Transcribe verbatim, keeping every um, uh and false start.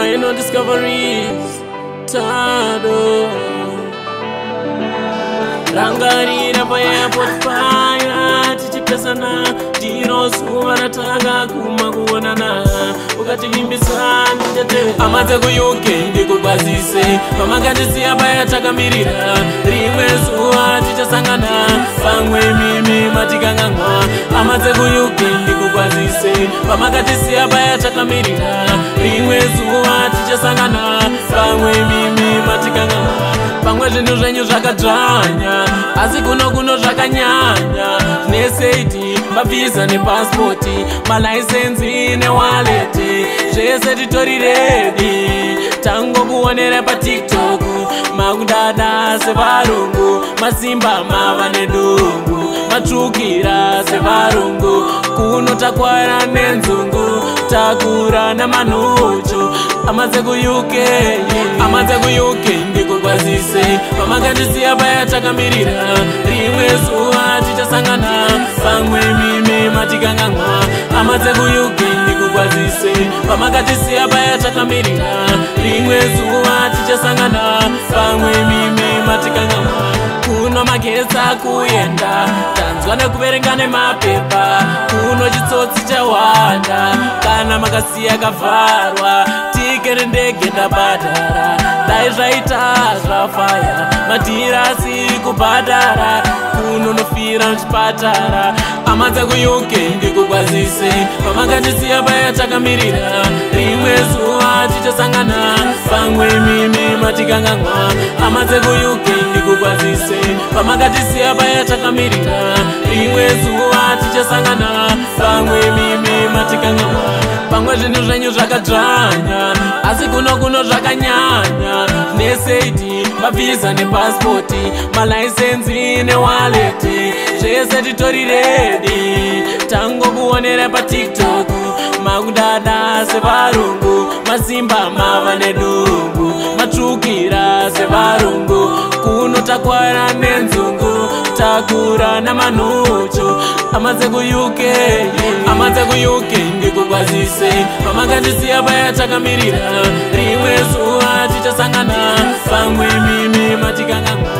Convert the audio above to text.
Rhyno discoveries Tado Rangarira pa airport fire tichipesana tiro zuva ratanga kuma kuonana ukativimbisa nditete amadze ku U K ndikukwazise pamakandisiya paya takamirira rimwe zuva tichasangana pamwe mimi matikangangwa amadze ku U K ndikukwazise pamakandisiya paya takamirira rimwe zuva tichasangana pamwe mimi matikangangwa pamwe zvinhu zvenyu zvakadzvanya asi kuno kuno zvakanyanya neseiti mabvisa nepasipoti malaisensi newaleti zvese titori redi tangokuonera patiktok makudada sevarungu masimba mava nedungu matsvukira sevarungu kuno takwara nenzungu takura namanuchu amadze ku U K amadze ku U K ndikukwazise pamakandisiya paya takamirira rimwe zuva tichasangana pamwe mimi matikangangwa amadze ku U K ndikukwazise pamakandisiya paya takamirira rimwe zuva tichasangana pamwe mimi matikangangwa kuno magetsi akuyenda tanzwa nekuverenga nemapepa kuno chitsotsi chawanda kana makasiya kavharwa tikere ndege ndabhadhara dai zvaita zvafaya madhirasi kubhadhara kuno nofira muchipatara amadze ku U K ndikukwazise pamakandisiya paya takamirira rimwe zuva tichasangana pamwe mimi matikangangwa amadze ku U K ndikukwazise pamakandisiya paya takamirira rimwe zuva tichasangana pamwe mimi matikangangwa pamwe zvinhu zvenyu zvakadzvanya asi kuno kuno zvakanyanya neseiti mabvisa nepasipoti malaisensi newaleti zvese titori redi tangokuonera patiktok makudada sevarungu masimba mava nedungu matsvukira sevarungu kuno takwara nenzungu takura namanuchu amadze ku U K amadze ku U K ndikukwazise pamakandisiya paya takamirira rimwe zuva tichasangana pamwe mimi matikangangwa